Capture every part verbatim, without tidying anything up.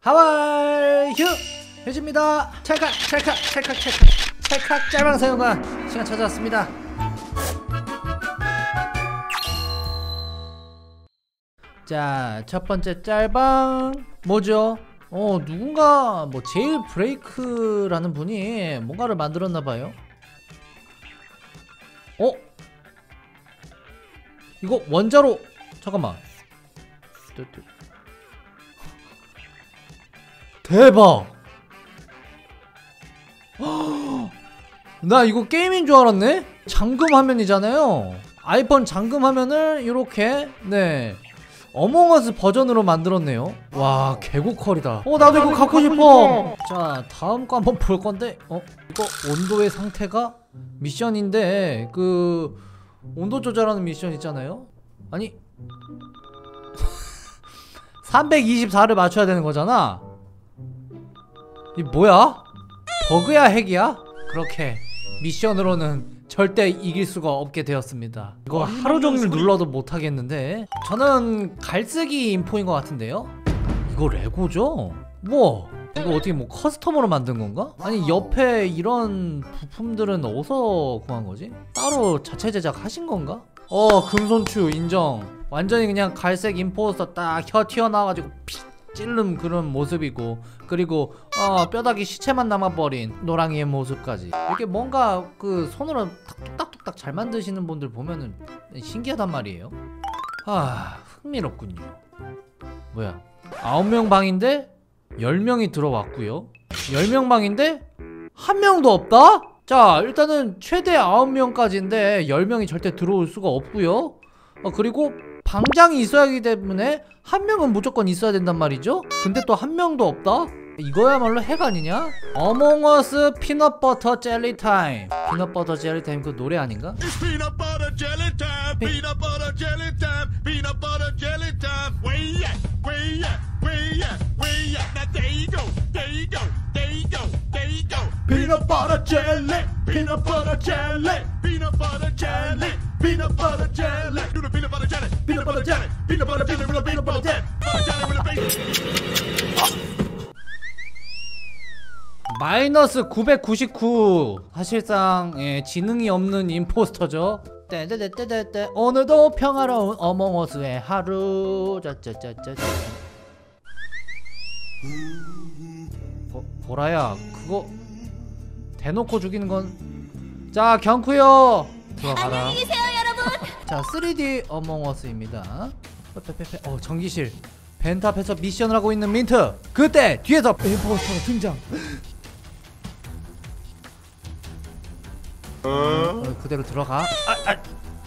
하와이 휴 휴지입니다. 찰칵 찰칵 찰칵 찰칵 찰칵 짤방 사용관 시간 찾아왔습니다. 자, 첫 번째 짤방 뭐죠? 어 누군가 뭐 제일 브레이크라는 분이 뭔가를 만들었나봐요. 어? 이거 원자로 잠깐만. 대박! 나 이거 게임인 줄 알았네? 잠금 화면이잖아요. 아이폰 잠금 화면을 이렇게 네 어몽어스 버전으로 만들었네요. 와 개고퀄이다. 어 나도 이거 갖고 싶어. 자 다음 거 한번 볼 건데 어 이거 온도의 상태가 미션인데 그 온도 조절하는 미션 있잖아요. 아니 삼백이십사를 맞춰야 되는 거잖아. 이 뭐야? 버그야 핵이야? 그렇게 미션으로는 절대 이길 수가 없게 되었습니다. 이거 하루 종일 눌러도 못하겠는데. 저는 갈색이 인포인 것 같은데요? 이거 레고죠? 뭐 이거 어떻게 뭐 커스텀으로 만든 건가? 아니 옆에 이런 부품들은 어디서 구한 거지? 따로 자체 제작하신 건가? 어 금손추 인정. 완전히 그냥 갈색 인포스터 딱 혀 튀어나와가지고 피 찔름 그런 모습이고, 그리고 어 뼈다귀 시체만 남아버린 노랑이의 모습까지. 이렇게 뭔가 그 손으로 탁탁탁탁 잘 만드시는 분들 보면은 신기하단 말이에요. 아 흥미롭군요. 뭐야 아홉 명 방인데 열 명이 들어왔고요. 열 명 방인데 한 명도 없다? 자 일단은 최대 아홉 명까지인데 열 명이 절대 들어올 수가 없고요. 어 그리고 방장이 있어야 하기 때문에 한 명은 무조건 있어야 된단 말이죠. 근데 또 한 명도 없다? 이거야말로 핵 아니냐? 어몽어스 피넛버터 젤리 타임. 피넛버터 젤리 타임 그 노래 아닌가? Peanut butter jelly, peanut butter jelly, peanut butter jelly, peanut butter jelly, do the peanut butter jelly, peanut butter jelly, peanut butter peanut butter peanut butter jelly, 마이너스 구백구십구. 사실상 예, 지능이 없는 임포스터죠. 떼떼떼떼떼 오늘도 평화로운 어몽어스의 하루. 짜짜짜짜. 보라야 그거 대놓고 죽이는 건. 자 경쿠요 들어가라. 안녕히 계세요 여러분. 자 쓰리디 어몽어스입니다. 어 전기실 벤탑에서 미션을 하고 있는 민트. 그때 뒤에서 임포스터가 등장. 어? 어, 그대로 들어가. 아, 아.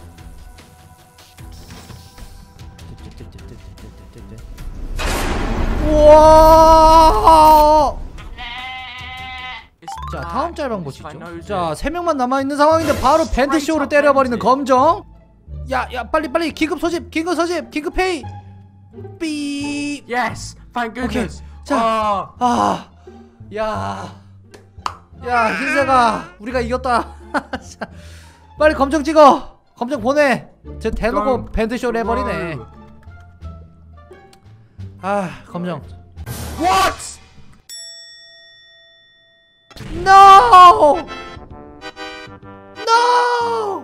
우와. 자 다음 짤방 보시죠. 자 세 명만 남아있는 상황인데 바로 벤트쇼를 때려버리는 검정. 야야 빨리 빨리 기급 소집 기급 소집 기급 회의. 삐. Yes, thank goodness. 자, 아, 야, 야 흰새가 우리가 이겼다. 자, 빨리 검정 찍어. 검정 보내. 쟤 대놓고 벤트쇼를 해버리네. 아 검정. What? No! No!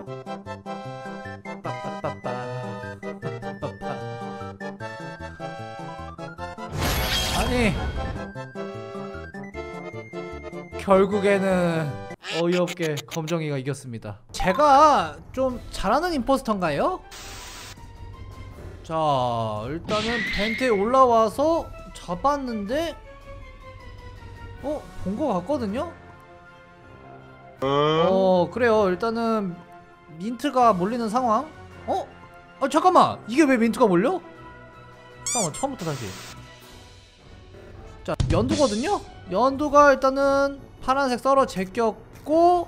아니 결국에는 어이없게 검정이가 이겼습니다. 제가 좀 잘하는 임포스터인가요? 자 일단은 벤트에 올라와서 잡았는데 어? 본 거 같거든요? 어 그래요. 일단은 민트가 몰리는 상황. 어? 아 잠깐만 이게 왜 민트가 몰려? 잠깐만 처음부터 다시. 자 연두거든요? 연두가 일단은 파란색 썰어 제꼈고,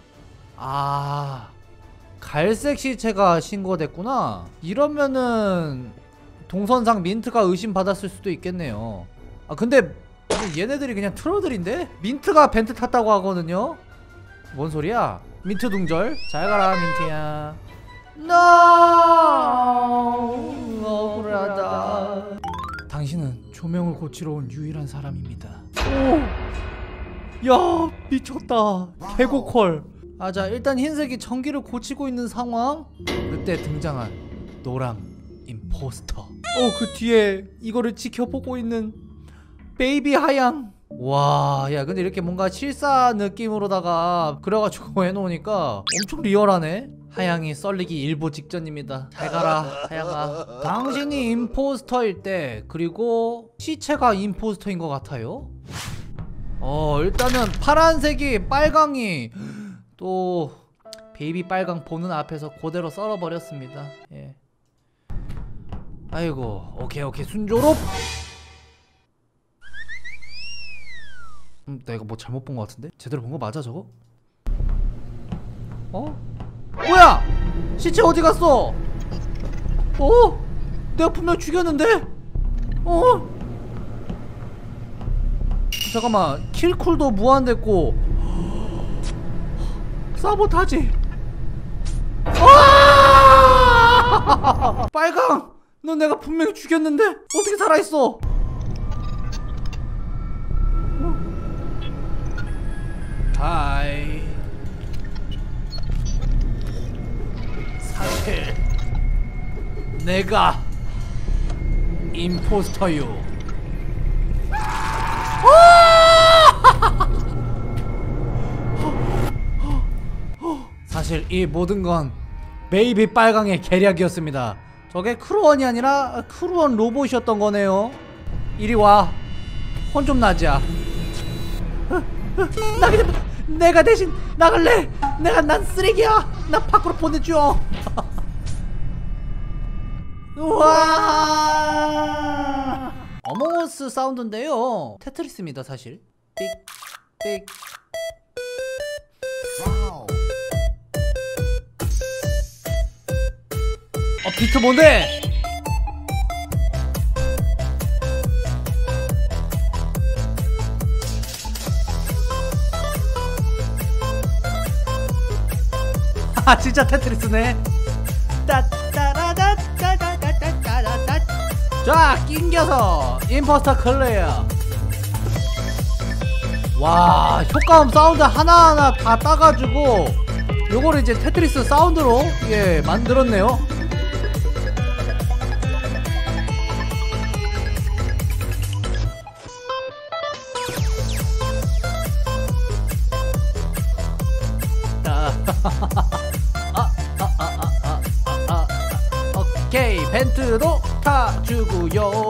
아 갈색 시체가 신고됐구나. 이러면은 동선상 민트가 의심받았을 수도 있겠네요. 아 근데 얘네들이 그냥 트롤들인데? 민트가 벤트 탔다고 하거든요? 뭔 소리야? 민트 둥절 잘 가라 민트야. NO 억울하다. 당신은 조명을 고치러 온 유일한 사람입니다. 오! 야 미쳤다. 개고퀄. 아, 자 일단 흰색이 전기를 고치고 있는 상황. 그때 등장한 노랑 임포스터. 어, 그 뒤에 이거를 지켜보고 있는 베이비 하양. 와, 야 근데 이렇게 뭔가 실사 느낌으로다가 그래가지고 해놓으니까 엄청 리얼하네. 하양이 썰리기 일보 직전입니다. 잘 가라 하양아. 당신이 임포스터일 때, 그리고 시체가 임포스터인 것 같아요. 어, 일단은 파란색이 빨강이 또 베이비 빨강 보는 앞에서 그대로 썰어버렸습니다. 예. 아이고, 오케이 오케이 순조롭. 음, 내가 뭐 잘못 본 것 같은데? 제대로 본 거 맞아 저거? 어? 뭐야! 시체 어디 갔어? 어? 내가 분명 죽였는데? 어? 잠깐만, 킬쿨도 무한됐고 사보타지. 아! 빨강! 너 내가 분명히 죽였는데 어떻게 살아있어? 하이. 사실 내가 임포스터유. 사실 이 모든 건 베이비 빨강의 계략이었습니다. 저게 크루원이 아니라 크루원 로봇이었던 거네요. 이리 와. 혼 좀 나자. 나 그냥 내가 대신 나갈래. 내가 난 쓰레기야. 나 밖으로 보내줘. 우와. 어몽어스 사운드인데요. 테트리스입니다 사실. 삑 삑. 어, 비트 뭔데? 아, 진짜 테트리스네. 자, 낑겨서 임포스터 클리어. 와, 효과음 사운드 하나하나 다 따가지고 요거를 이제 테트리스 사운드로 예 만들었네요. 오케이, 벤트도 타주고요.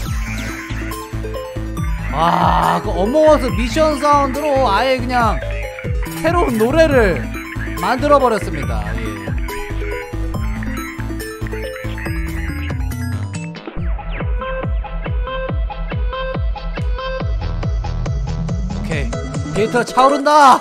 와, 그 어몽어스 미션 사운드로 아예 그냥 새로운 노래를 만들어 버렸습니다. 예. 오케이, 게이트가 차오른다.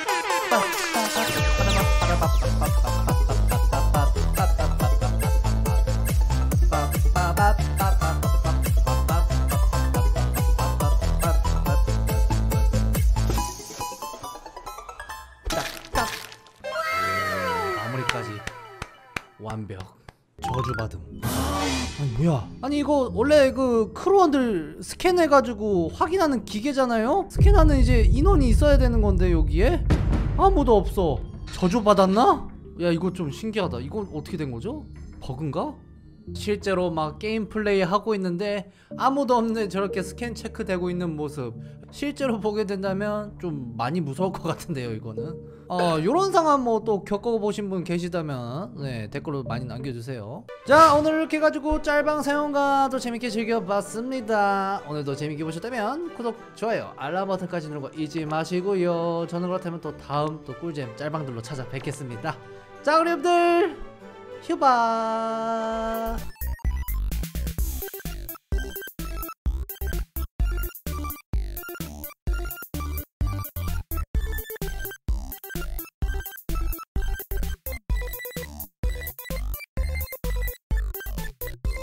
마무리까지 완벽. 저주받음. 아니 뭐야, 아니 이거 원래 그 크루원들 스캔해가지고 확인하는 기계잖아요? 스캔하는 이제 인원이 있어야 되는 건데 여기에 아무도 없어. 저주받았나? 야, 이거 좀 신기하다. 이건 어떻게 된 거죠? 버그인가? 실제로 막 게임 플레이 하고 있는데 아무도 없는 저렇게 스캔 체크되고 있는 모습 실제로 보게 된다면 좀 많이 무서울 것 같은데요 이거는. 어, 요런 상황 뭐 또 겪어보신 분 계시다면 네, 댓글로 많이 남겨주세요. 자, 오늘 이렇게 해가지고 짤방 사용가도 재밌게 즐겨봤습니다. 오늘도 재밌게 보셨다면 구독, 좋아요, 알람 버튼까지 누르고 잊지 마시고요. 저는 그렇다면 또 다음 또 꿀잼 짤방들로 찾아뵙겠습니다. 자, 그럼 여러분들 휴바.